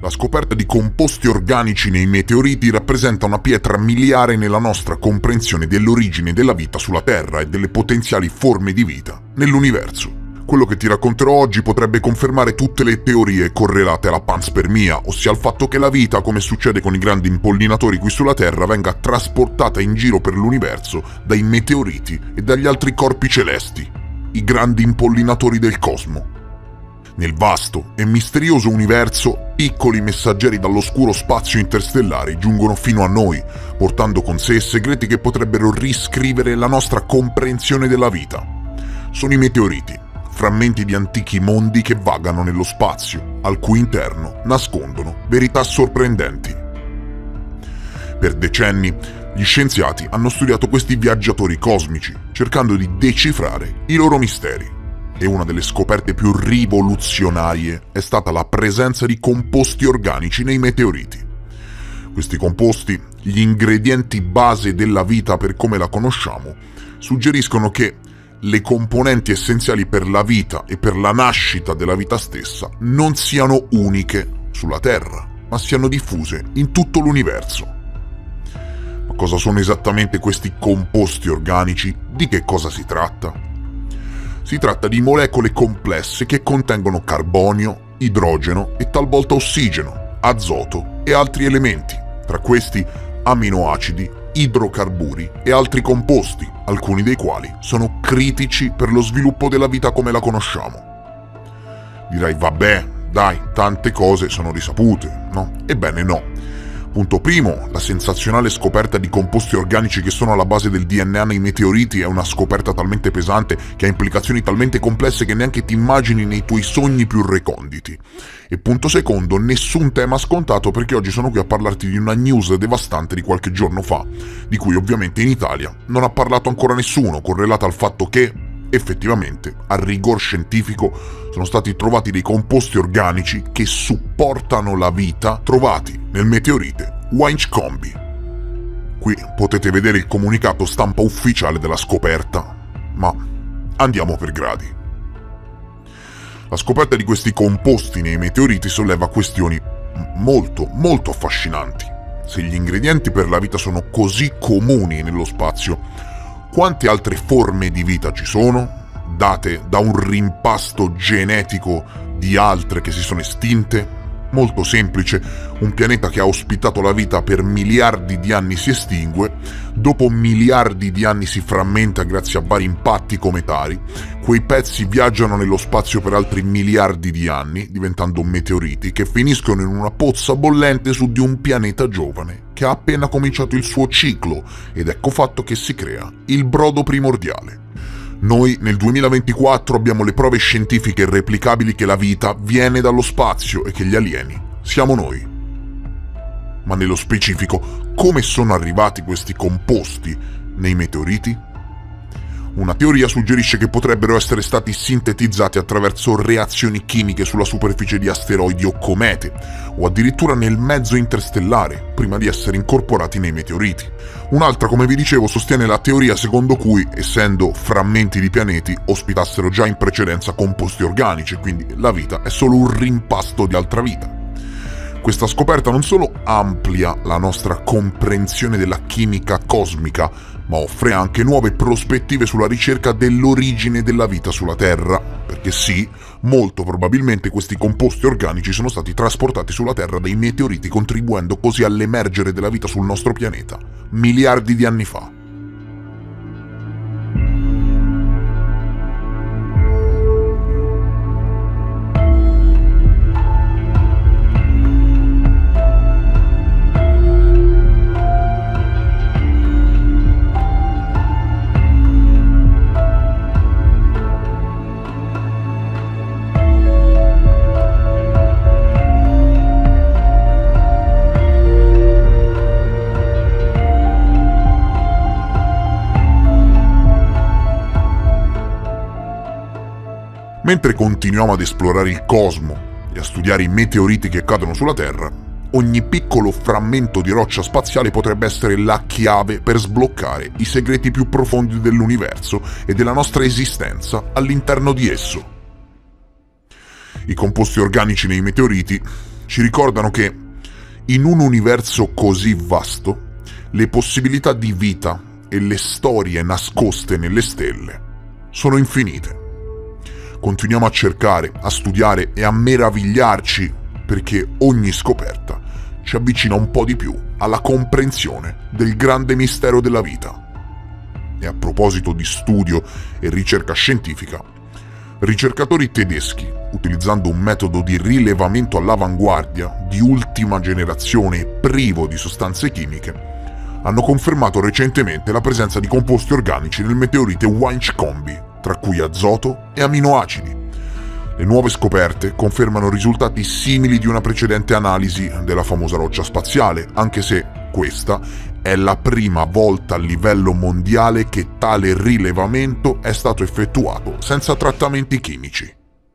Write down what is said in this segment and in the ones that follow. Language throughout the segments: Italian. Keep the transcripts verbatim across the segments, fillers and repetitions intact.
La scoperta di composti organici nei meteoriti rappresenta una pietra miliare nella nostra comprensione dell'origine della vita sulla Terra e delle potenziali forme di vita nell'universo. Quello che ti racconterò oggi potrebbe confermare tutte le teorie correlate alla panspermia, ossia al fatto che la vita, come succede con i grandi impollinatori qui sulla Terra, venga trasportata in giro per l'universo dai meteoriti e dagli altri corpi celesti, i grandi impollinatori del cosmo. Nel vasto e misterioso universo, piccoli messaggeri dall'oscuro spazio interstellare giungono fino a noi, portando con sé segreti che potrebbero riscrivere la nostra comprensione della vita. Sono i meteoriti, frammenti di antichi mondi che vagano nello spazio, al cui interno nascondono verità sorprendenti. Per decenni, gli scienziati hanno studiato questi viaggiatori cosmici, cercando di decifrare i loro misteri. E una delle scoperte più rivoluzionarie è stata la presenza di composti organici nei meteoriti. Questi composti, gli ingredienti base della vita per come la conosciamo, suggeriscono che le componenti essenziali per la vita e per la nascita della vita stessa non siano uniche sulla Terra, ma siano diffuse in tutto l'universo. Ma cosa sono esattamente questi composti organici? Di che cosa si tratta? Si tratta di molecole complesse che contengono carbonio, idrogeno e talvolta ossigeno, azoto e altri elementi, tra questi aminoacidi, idrocarburi e altri composti, alcuni dei quali sono critici per lo sviluppo della vita come la conosciamo. Dirai, vabbè, dai, tante cose sono risapute, no? Ebbene no. Punto primo, la sensazionale scoperta di composti organici che sono alla base del D N A nei meteoriti è una scoperta talmente pesante che ha implicazioni talmente complesse che neanche ti immagini nei tuoi sogni più reconditi. E punto secondo, nessun tema scontato perché oggi sono qui a parlarti di una news devastante di qualche giorno fa, di cui ovviamente in Italia non ha parlato ancora nessuno, correlata al fatto che, effettivamente, a rigor scientifico, sono stati trovati dei composti organici che supportano la vita trovati nel meteorite Winchcombe. Qui potete vedere il comunicato stampa ufficiale della scoperta, ma andiamo per gradi. La scoperta di questi composti nei meteoriti solleva questioni molto, molto affascinanti. Se gli ingredienti per la vita sono così comuni nello spazio, quante altre forme di vita ci sono, date da un rimpasto genetico di altre che si sono estinte? Molto semplice, un pianeta che ha ospitato la vita per miliardi di anni si estingue, dopo miliardi di anni si frammenta grazie a vari impatti cometari, quei pezzi viaggiano nello spazio per altri miliardi di anni, diventando meteoriti che finiscono in una pozza bollente su di un pianeta giovane che ha appena cominciato il suo ciclo, ed ecco fatto che si crea il brodo primordiale. Noi nel duemilaventiquattro abbiamo le prove scientifiche replicabili che la vita viene dallo spazio e che gli alieni siamo noi. Ma nello specifico, come sono arrivati questi composti nei meteoriti? Una teoria suggerisce che potrebbero essere stati sintetizzati attraverso reazioni chimiche sulla superficie di asteroidi o comete, o addirittura nel mezzo interstellare, prima di essere incorporati nei meteoriti. Un'altra, come vi dicevo, sostiene la teoria secondo cui, essendo frammenti di pianeti, ospitassero già in precedenza composti organici, quindi la vita è solo un rimpasto di altra vita. Questa scoperta non solo amplia la nostra comprensione della chimica cosmica, ma offre anche nuove prospettive sulla ricerca dell'origine della vita sulla Terra, perché sì, molto probabilmente questi composti organici sono stati trasportati sulla Terra dai meteoriti, contribuendo così all'emergere della vita sul nostro pianeta, miliardi di anni fa. Mentre continuiamo ad esplorare il cosmo e a studiare i meteoriti che cadono sulla Terra, ogni piccolo frammento di roccia spaziale potrebbe essere la chiave per sbloccare i segreti più profondi dell'universo e della nostra esistenza all'interno di esso. I composti organici nei meteoriti ci ricordano che in un universo così vasto, le possibilità di vita e le storie nascoste nelle stelle sono infinite. Continuiamo a cercare, a studiare e a meravigliarci perché ogni scoperta ci avvicina un po' di più alla comprensione del grande mistero della vita. E a proposito di studio e ricerca scientifica, ricercatori tedeschi, utilizzando un metodo di rilevamento all'avanguardia, di ultima generazione e privo di sostanze chimiche, hanno confermato recentemente la presenza di composti organici nel meteorite Winchcombe, tra cui azoto e aminoacidi. Le nuove scoperte confermano risultati simili di una precedente analisi della famosa roccia spaziale, anche se questa è la prima volta a livello mondiale che tale rilevamento è stato effettuato senza trattamenti chimici.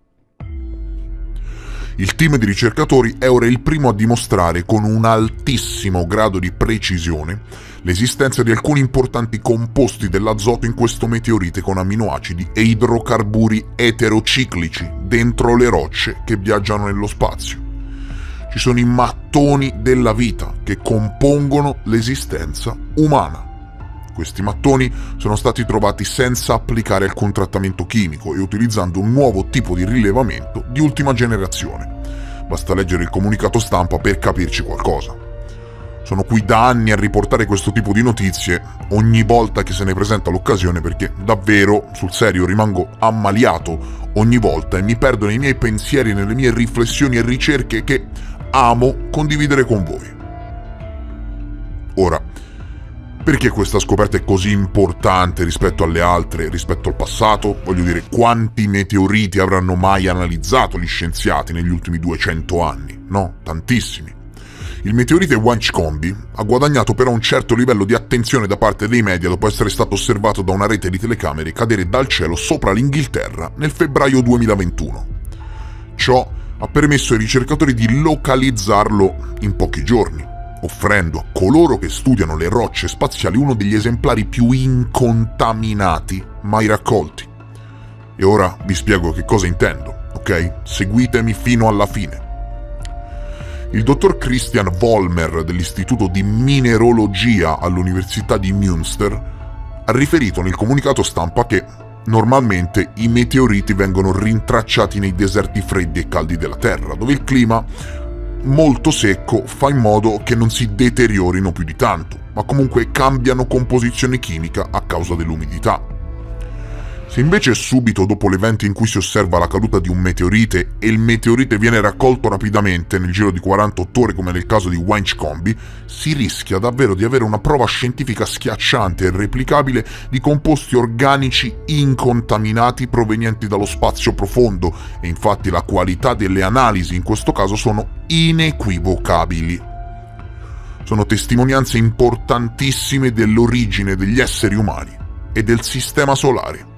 Il team di ricercatori è ora il primo a dimostrare con un altissimo grado di precisione l'esistenza di alcuni importanti composti dell'azoto in questo meteorite con amminoacidi e idrocarburi eterociclici dentro le rocce che viaggiano nello spazio. Ci sono i mattoni della vita che compongono l'esistenza umana. Questi mattoni sono stati trovati senza applicare alcun trattamento chimico e utilizzando un nuovo tipo di rilevamento di ultima generazione. Basta leggere il comunicato stampa per capirci qualcosa. Sono qui da anni a riportare questo tipo di notizie ogni volta che se ne presenta l'occasione perché davvero, sul serio, rimango ammaliato ogni volta e mi perdo nei miei pensieri, nelle mie riflessioni e ricerche che amo condividere con voi. Ora, perché questa scoperta è così importante rispetto alle altre, rispetto al passato? Voglio dire, quanti meteoriti avranno mai analizzato gli scienziati negli ultimi duecento anni? No, tantissimi. Il meteorite Winchcombe ha guadagnato però un certo livello di attenzione da parte dei media dopo essere stato osservato da una rete di telecamere cadere dal cielo sopra l'Inghilterra nel febbraio duemilaventuno. Ciò ha permesso ai ricercatori di localizzarlo in pochi giorni, offrendo a coloro che studiano le rocce spaziali uno degli esemplari più incontaminati mai raccolti. E ora vi spiego che cosa intendo, ok? Seguitemi fino alla fine. Il dottor Christian Vollmer dell'Istituto di Mineralogia all'Università di Münster ha riferito nel comunicato stampa che normalmente i meteoriti vengono rintracciati nei deserti freddi e caldi della Terra, dove il clima molto secco fa in modo che non si deteriorino più di tanto, ma comunque cambiano composizione chimica a causa dell'umidità. Se invece subito dopo l'evento in cui si osserva la caduta di un meteorite e il meteorite viene raccolto rapidamente nel giro di quarantotto ore come nel caso di Winchcombe, si rischia davvero di avere una prova scientifica schiacciante e replicabile di composti organici incontaminati provenienti dallo spazio profondo e infatti la qualità delle analisi in questo caso sono inequivocabili. Sono testimonianze importantissime dell'origine degli esseri umani e del sistema solare.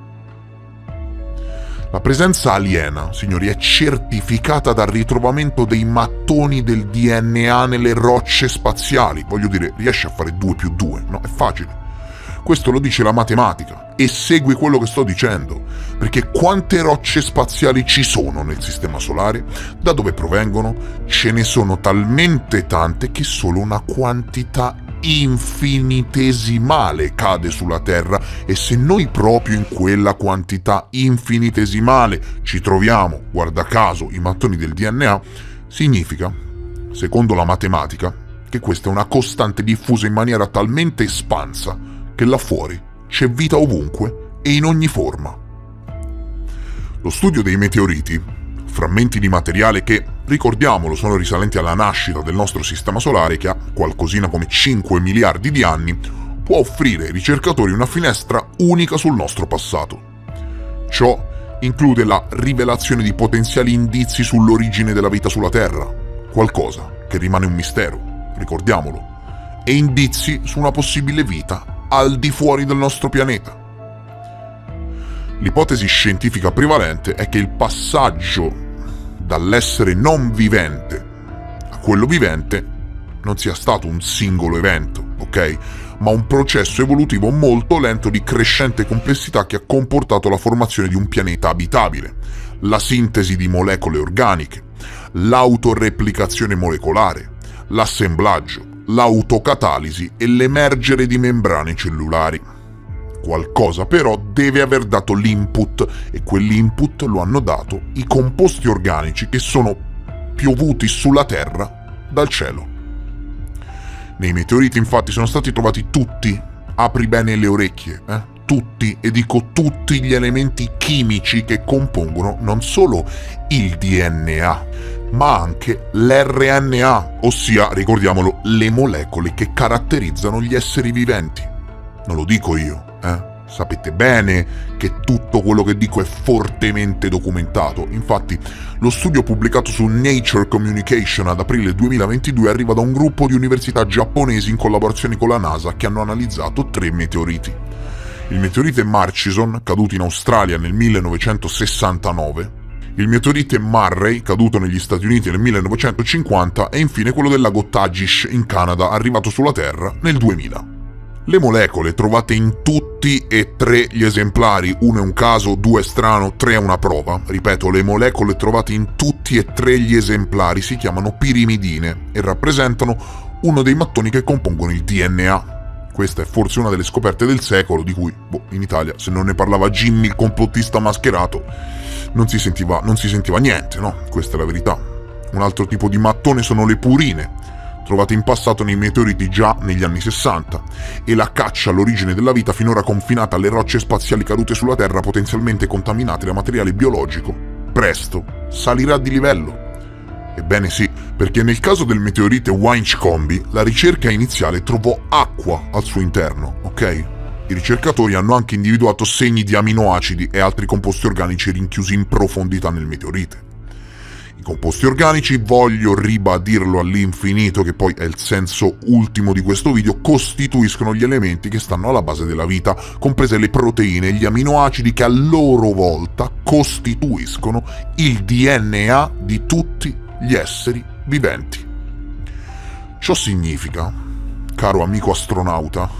La presenza aliena, signori, è certificata dal ritrovamento dei mattoni del D N A nelle rocce spaziali. Voglio dire, riesce a fare due più due, no? È facile. Questo lo dice la matematica e segue quello che sto dicendo, perché quante rocce spaziali ci sono nel Sistema Solare? Da dove provengono? Ce ne sono talmente tante che solo una quantità infinitesimale cade sulla Terra e se noi proprio in quella quantità infinitesimale ci troviamo, guarda caso, i mattoni del D N A, significa, secondo la matematica, che questa è una costante diffusa in maniera talmente espansa che là fuori c'è vita ovunque e in ogni forma. Lo studio dei meteoriti, frammenti di materiale che, ricordiamolo, sono risalenti alla nascita del nostro Sistema Solare che ha qualcosina come cinque miliardi di anni, può offrire ai ricercatori una finestra unica sul nostro passato. Ciò include la rivelazione di potenziali indizi sull'origine della vita sulla Terra, qualcosa che rimane un mistero, ricordiamolo, e indizi su una possibile vita al di fuori del nostro pianeta. L'ipotesi scientifica prevalente è che il passaggio dall'essere non vivente a quello vivente non sia stato un singolo evento, ok? Ma un processo evolutivo molto lento di crescente complessità che ha comportato la formazione di un pianeta abitabile, la sintesi di molecole organiche, l'autoreplicazione molecolare, l'assemblaggio, l'autocatalisi e l'emergere di membrane cellulari. Qualcosa però deve aver dato l'input, e quell'input lo hanno dato i composti organici che sono piovuti sulla Terra dal cielo. Nei meteoriti infatti sono stati trovati tutti, apri bene le orecchie, eh? tutti, e dico tutti gli elementi chimici che compongono non solo il D N A, ma anche l'R N A, ossia, ricordiamolo, le molecole che caratterizzano gli esseri viventi. Non lo dico io, eh? Sapete bene che tutto quello che dico è fortemente documentato. Infatti, lo studio pubblicato su Nature Communication ad aprile duemilaventidue arriva da un gruppo di università giapponesi in collaborazione con la NASA che hanno analizzato tre meteoriti. Il meteorite Murchison, caduto in Australia nel millenovecentosessantanove, il meteorite Murray, caduto negli Stati Uniti nel millenovecentocinquanta, e infine quello del lago Tagish in Canada, arrivato sulla Terra nel duemila. Le molecole trovate in tutti e tre gli esemplari, uno è un caso, due è strano, tre è una prova, ripeto, le molecole trovate in tutti e tre gli esemplari si chiamano pirimidine e rappresentano uno dei mattoni che compongono il D N A. Questa è forse una delle scoperte del secolo, di cui, boh, in Italia, se non ne parlava Jimmy, il complottista mascherato, non si sentiva, non si sentiva niente, no? Questa è la verità. Un altro tipo di mattone sono le purine, trovate in passato nei meteoriti già negli anni sessanta, e la caccia all'origine della vita finora confinata alle rocce spaziali cadute sulla Terra potenzialmente contaminate da materiale biologico, presto salirà di livello. Ebbene sì, perché nel caso del meteorite Winchcombe la ricerca iniziale trovò acqua al suo interno, ok? I ricercatori hanno anche individuato segni di aminoacidi e altri composti organici rinchiusi in profondità nel meteorite. I composti organici, voglio ribadirlo all'infinito che poi è il senso ultimo di questo video, costituiscono gli elementi che stanno alla base della vita, comprese le proteine e gli aminoacidi che a loro volta costituiscono il D N A di tutti gli esseri viventi. Ciò significa, caro amico astronauta,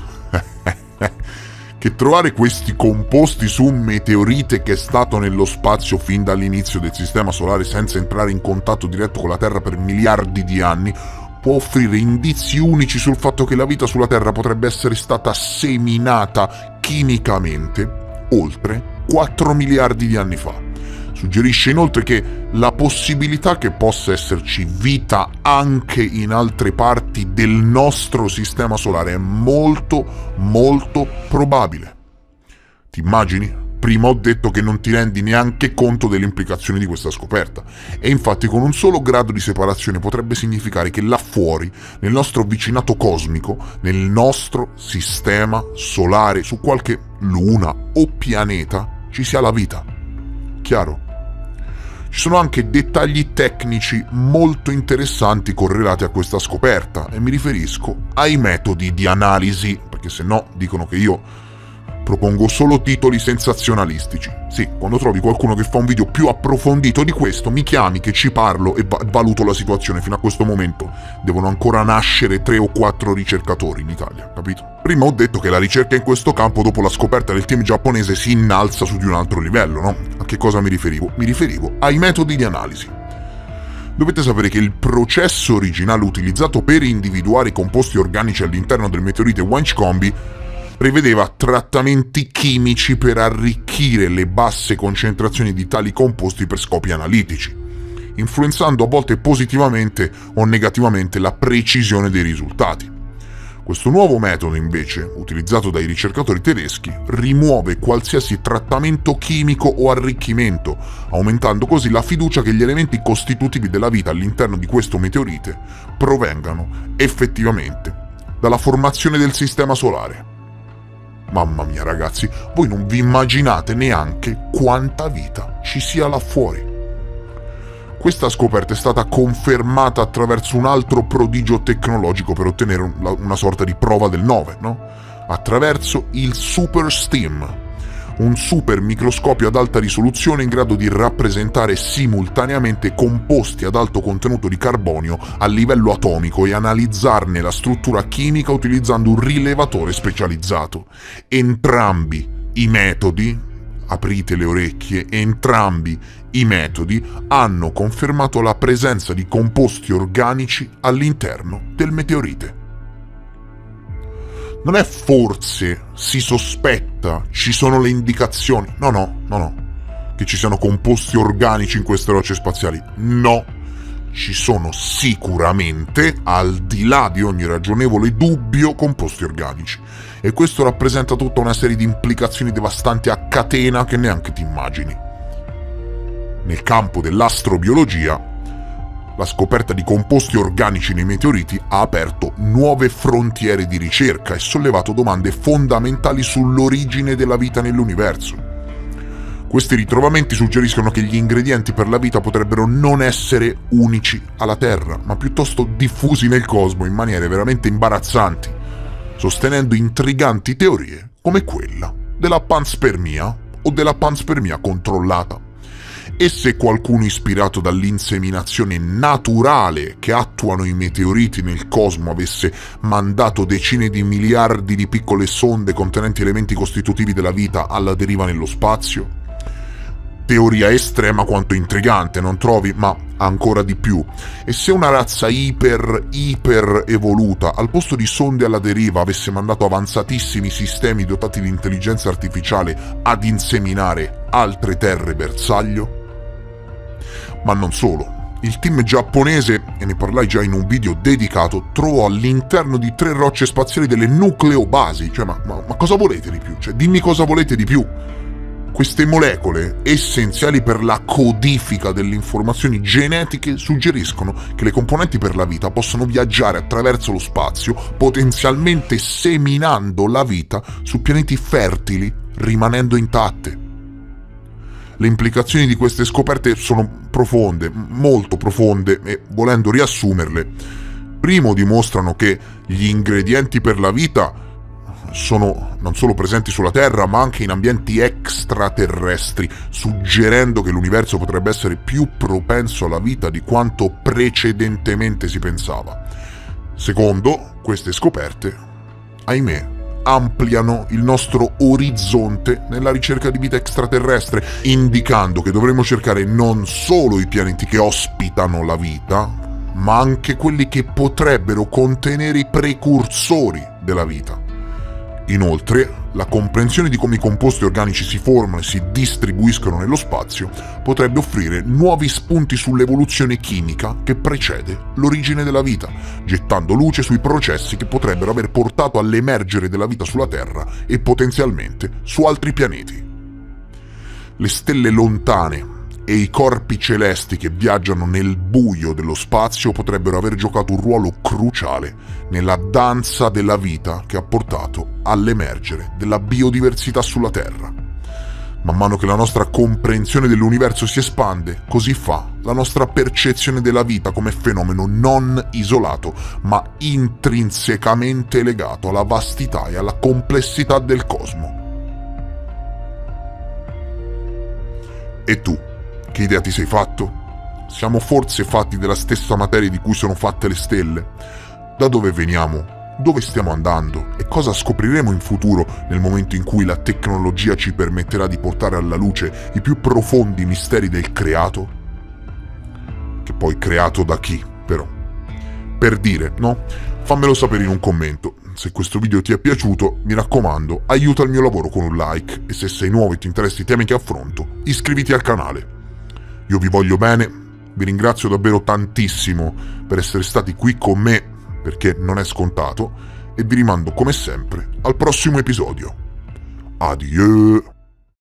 che trovare questi composti su un meteorite che è stato nello spazio fin dall'inizio del Sistema Solare senza entrare in contatto diretto con la Terra per miliardi di anni può offrire indizi unici sul fatto che la vita sulla Terra potrebbe essere stata seminata chimicamente oltre quattro miliardi di anni fa. Suggerisce inoltre che la possibilità che possa esserci vita anche in altre parti del nostro Sistema Solare è molto, molto probabile. Ti immagini? Prima ho detto che non ti rendi neanche conto delle implicazioni di questa scoperta. E infatti con un solo grado di separazione potrebbe significare che là fuori, nel nostro vicinato cosmico, nel nostro Sistema Solare, su qualche luna o pianeta, ci sia la vita. Chiaro? Ci sono anche dettagli tecnici molto interessanti correlati a questa scoperta e mi riferisco ai metodi di analisi, perché se no dicono che io propongo solo titoli sensazionalistici. Sì, quando trovi qualcuno che fa un video più approfondito di questo, mi chiami che ci parlo e valuto la situazione. Fino a questo momento devono ancora nascere tre o quattro ricercatori in Italia, capito? Prima ho detto che la ricerca in questo campo dopo la scoperta del team giapponese si innalza su di un altro livello, no? A che cosa mi riferivo? Mi riferivo ai metodi di analisi. Dovete sapere che il processo originale utilizzato per individuare i composti organici all'interno del meteorite Winchcombe prevedeva trattamenti chimici per arricchire le basse concentrazioni di tali composti per scopi analitici, influenzando a volte positivamente o negativamente la precisione dei risultati. Questo nuovo metodo, invece, utilizzato dai ricercatori tedeschi, rimuove qualsiasi trattamento chimico o arricchimento, aumentando così la fiducia che gli elementi costitutivi della vita all'interno di questo meteorite provengano effettivamente dalla formazione del Sistema Solare. Mamma mia ragazzi, voi non vi immaginate neanche quanta vita ci sia là fuori. Questa scoperta è stata confermata attraverso un altro prodigio tecnologico per ottenere una sorta di prova del nove, no? Attraverso il Super STEAM, un super microscopio ad alta risoluzione in grado di rappresentare simultaneamente composti ad alto contenuto di carbonio a livello atomico e analizzarne la struttura chimica utilizzando un rilevatore specializzato. Entrambi i metodi aprite le orecchie, entrambi i metodi hanno confermato la presenza di composti organici all'interno del meteorite. Non è forse, si sospetta, ci sono le indicazioni, no no, no no, che ci siano composti organici in queste rocce spaziali, no, ci sono sicuramente, al di là di ogni ragionevole dubbio, composti organici. E questo rappresenta tutta una serie di implicazioni devastanti a catena che neanche ti immagini. Nel campo dell'astrobiologia, la scoperta di composti organici nei meteoriti ha aperto nuove frontiere di ricerca e sollevato domande fondamentali sull'origine della vita nell'universo. Questi ritrovamenti suggeriscono che gli ingredienti per la vita potrebbero non essere unici alla Terra, ma piuttosto diffusi nel cosmo in maniere veramente imbarazzanti, sostenendo intriganti teorie come quella della panspermia o della panspermia controllata. E se qualcuno ispirato dall'inseminazione naturale che attuano i meteoriti nel cosmo avesse mandato decine di miliardi di piccole sonde contenenti elementi costitutivi della vita alla deriva nello spazio? Teoria estrema quanto intrigante, non trovi? Ma ancora di più. E se una razza iper, iper evoluta, al posto di sonde alla deriva, avesse mandato avanzatissimi sistemi dotati di intelligenza artificiale ad inseminare altre terre bersaglio? Ma non solo. Il team giapponese, e ne parlai già in un video dedicato, trovò all'interno di tre rocce spaziali delle nucleobasi. Cioè, ma, ma, ma cosa volete di più? Cioè, dimmi cosa volete di più. Queste molecole, essenziali per la codifica delle informazioni genetiche, suggeriscono che le componenti per la vita possono viaggiare attraverso lo spazio, potenzialmente seminando la vita su pianeti fertili, rimanendo intatte. Le implicazioni di queste scoperte sono profonde, molto profonde, e volendo riassumerle, primo dimostrano che gli ingredienti per la vita sono non solo presenti sulla Terra, ma anche in ambienti extraterrestri, suggerendo che l'universo potrebbe essere più propenso alla vita di quanto precedentemente si pensava. Secondo, queste scoperte, ahimè, ampliano il nostro orizzonte nella ricerca di vita extraterrestre, indicando che dovremmo cercare non solo i pianeti che ospitano la vita, ma anche quelli che potrebbero contenere i precursori della vita. Inoltre, la comprensione di come i composti organici si formano e si distribuiscono nello spazio potrebbe offrire nuovi spunti sull'evoluzione chimica che precede l'origine della vita, gettando luce sui processi che potrebbero aver portato all'emergere della vita sulla Terra e potenzialmente su altri pianeti. Le stelle lontane e i corpi celesti che viaggiano nel buio dello spazio potrebbero aver giocato un ruolo cruciale nella danza della vita che ha portato all'emergere della biodiversità sulla Terra. Man mano che la nostra comprensione dell'universo si espande, così fa la nostra percezione della vita come fenomeno non isolato, ma intrinsecamente legato alla vastità e alla complessità del cosmo. E tu? Che idea ti sei fatto? Siamo forse fatti della stessa materia di cui sono fatte le stelle? Da dove veniamo? Dove stiamo andando? E cosa scopriremo in futuro nel momento in cui la tecnologia ci permetterà di portare alla luce i più profondi misteri del creato? Che poi creato da chi, però? Per dire, no? Fammelo sapere in un commento. Se questo video ti è piaciuto, mi raccomando, aiuta il mio lavoro con un like, e se sei nuovo e ti interessi i temi che affronto, iscriviti al canale. Io vi voglio bene, vi ringrazio davvero tantissimo per essere stati qui con me, perché non è scontato, e vi rimando come sempre al prossimo episodio. Adieu!